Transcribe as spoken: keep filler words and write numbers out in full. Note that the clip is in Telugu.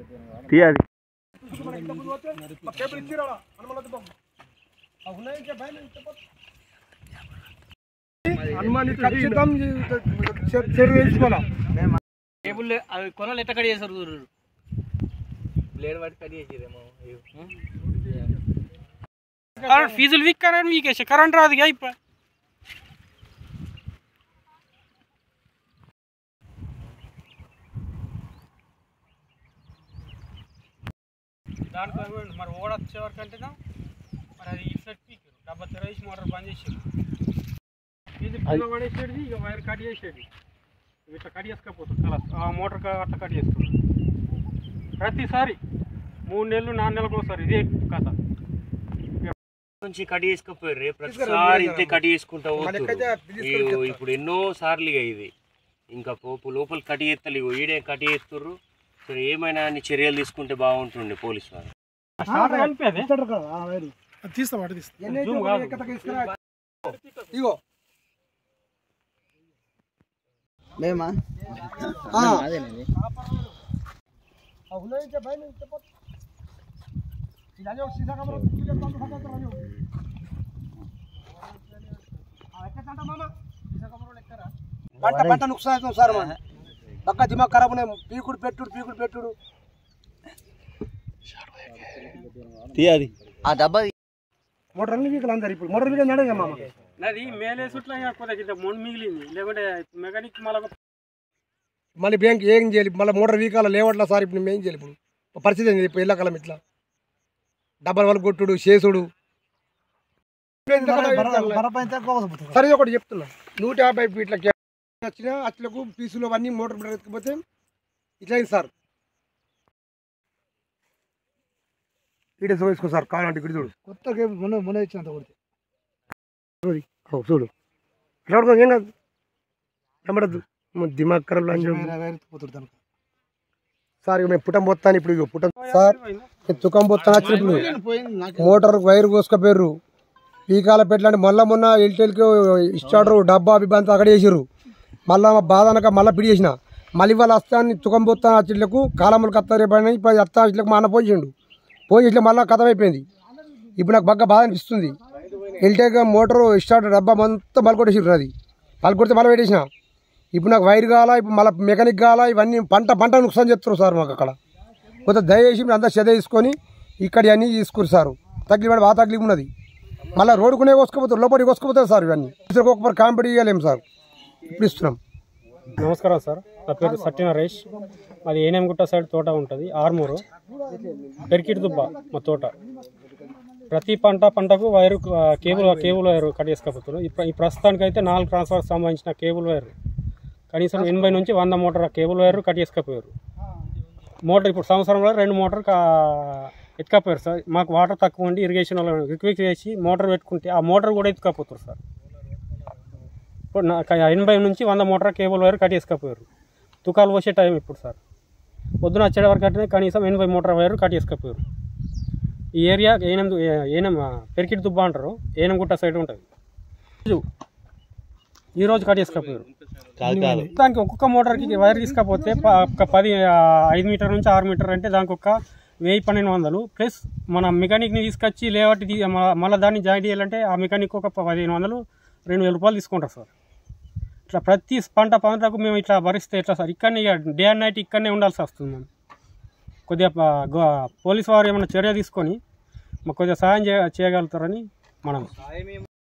తీయాలి కొనాలి ఎట్లా కట్ చేస్తారు బ్లేడ్ పట్టి కట్ చేసిరేమో ఫీజులు వీక్ కరెంట్ వీకేసి కరెంట్ రాదు ఇప్పుడు దాంట్లో మరి ఓడ వచ్చే వరకు అంటేనా మరి అది ఈ సైడ్ పీకారు డబ్బా తెరవేసి మోటార్ బంద్ చేసేది ఇది పైన పడేసేది ఇక వైర్ కట్ చేసేది ఇట్లా కట్ చేసుకోపోతుంది అలా ఆ మోటార్ అట్లా కట్ చేస్తుంది ప్రతిసారి మూడు నెలలు నాలుగు నెలలకు ఒకసారి ఇదే కథ నుంచి కట్ చేసుకోపోయారు ప్రతిసారి ఇంతే కట్ చేసుకుంటా పోతున్నారు ఇప్పుడు ఎన్నో సార్లు ఇది ఇంకా పోపు లోపల కట్ చేస్తారు ఇగో ఈడే కట్ చేస్తుర్రు సరే ఏమైనా అన్ని చర్యలు తీసుకుంటే బాగుంటుండే పోలీసు వారు మేమా పంట పంట నుక్సాన్ అవుతుంది సార్ మన పక్క దిమాగ్ ఖరాబ్ ఉన్నాయి పీకుడు పెట్టుడు పీకుడు పెట్టుడు తీయాలి ఆ డబ్బా మోటార్ అన్ని వీకలు అందరు ఇప్పుడు మోటార్ వీకలు నడగా మామ నాది మేలే సుట్లా మొండి మిగిలింది లేకుంటే మెకానిక్ మళ్ళీ మళ్ళీ బ్యాంక్ ఏం చేయాలి మళ్ళీ మోటార్ వీకాల లేవట్లా సార్ ఇప్పుడు మేము ఏం చేయాలి ఇప్పుడు పరిస్థితి ఏంది ఇప్పుడు ఎల్లకాలం ఇట్లా డబ్బల్ వాళ్ళు కొట్టుడు చేసుడు సరే ఒకటి చెప్తున్నా నూట యాభై ఫీట్ల వచ్చిన అట్లకు పీసులు అవన్నీ మోటార్ బిడ్డ ఎత్తుకుపోతే ఇట్లా అయింది సార్ ఇడే చూసుకో సార్ కావాలంటే ఇక్కడ చూడు కొత్త మొన్న మొన్న ఇచ్చినంత కొడితే చూడు ఇట్లా పడుకో ఏం కాదు కనబడద్దు దిమాగ్ ఖరాబ్ సార్ ఇక మేము పుట్టం పోతాను ఇప్పుడు ఇక పుట్టం సార్ తుకం పోతాను వచ్చినప్పుడు మోటార్ వైర్ కోసుకపోయారు పీకాల పెట్టాలంటే మళ్ళీ మొన్న ఎల్టెల్కి ఇచ్చాడు డబ్బా బిబ్బంతా అక్కడ వేసారు మళ్ళీ బాధ అనక మళ్ళీ పిడి చేసిన మళ్ళీ వాళ్ళ వస్తాన్ని తుకం పోతాను వచ్చిట్లకు కాలములు కత్త రేపడినా ఇప్పుడు అత్త ఇట్లకు మా అన్న పోయిండు పోయి ఇట్లా మళ్ళీ కథ అయిపోయింది ఇప్పుడు నాకు బాగా బాధ అనిపిస్తుంది ఎల్టెక్ మోటారు ఇచ్చాడు డబ్బా మొత్తం మలకొట్టేసారు అది మలకొడితే మళ్ళీ పెట్టేసిన ఇప్పుడు నాకు వైర్ కావాలా ఇప్పుడు మళ్ళీ మెకానిక్ కావాలా ఇవన్నీ పంట పంట నుక్సాన్ చెప్తారు సార్ మాకు అక్కడ కొంత దయచేసి మీరు అంతా చెద తీసుకొని ఇక్కడ అన్నీ తీసుకురు సార్ తగిలి పడి బాగా తగిలి ఉన్నది మళ్ళీ రోడ్డుకునే కోసుకుపోతారు లోపలికి కోసుకుపోతారు సార్ ఇవన్నీ ఒక్కొక్కరు కాంపిటీ ఇవ్వలేము సార్ ఇప్పుడు ఇస్తున్నాం. నమస్కారం సార్, నా పేరు సత్య నరేష్. మాది ఏనేంగుట్ట సైడ్ తోట ఉంటుంది, ఆర్మూరు పెరికిటి దుబ్బ మా తోట. ప్రతి పంట పంటకు wire cable cable wire cut చేసుకపోతున్నారు. ఈ ప్రస్తుతానికి అయితే నాలుగు ట్రాన్స్ఫర్కి సంబంధించిన కేబుల్ వైరు కనీసం ఎనభై నుంచి వంద మోటార్ కేబుల్ వైరు కట్ చేసుకపోయారు. మోటార్ ఇప్పుడు సంవత్సరంలో రెండు మోటార్ ఎత్తుకపోయారు సార్. మాకు వాటర్ తక్కువ ఉండి ఇరిగేషన్ రిక్వెస్ట్ చేసి మోటార్ పెట్టుకుంటే ఆ మోటార్ కూడా ఎత్తుకపోతారు సార్. ఇప్పుడు ఎనభై నుంచి వంద మోటార్ కేబుల్ వైర్ కట్ చేసుకపోయారు. తుకాలు పోసే టైం ఇప్పుడు సార్. పొద్దున వచ్చే వరకు కట్టిన కనీసం ఎనభై మోటార్ వైర్ కట్ చేసుకపోయారు. ఈ ఏరియా ఏనం ఏనం పెరికిటి దుబ్బ అంటారు, ఏనంగుట్ట సైడ్ ఉంటుంది. ఈరోజు కట్ చేసుకపోయారు. దానికి ఒక్కొక్క మోటార్కి వైర్ తీసుకపోతే ఒక పది ఐదు మీటర్ నుంచి ఆరు మీటర్ అంటే దానికి ఒక వెయ్యి పన్నెండు వందలు ప్లస్ మన మెకానిక్ని తీసుకొచ్చి లేవట్టి మళ్ళీ దాన్ని జాయిన్ చేయాలంటే ఆ మెకానిక్ ఒక పదిహేను వందలు రెండు వేల రూపాయలు తీసుకుంటారు సార్. ఇట్లా ప్రతి పంట పంటకు మేము ఇట్లా భరిస్తే ఎట్లా సార్? ఇక్కడనే డే అండ్ నైట్ ఇక్కడనే ఉండాల్సి వస్తుంది. మేము కొద్దిగా పోలీసు వారు ఏమైనా చర్య తీసుకొని మాకు కొద్దిగా సహాయం చేయ చేయగలుగుతారని మనం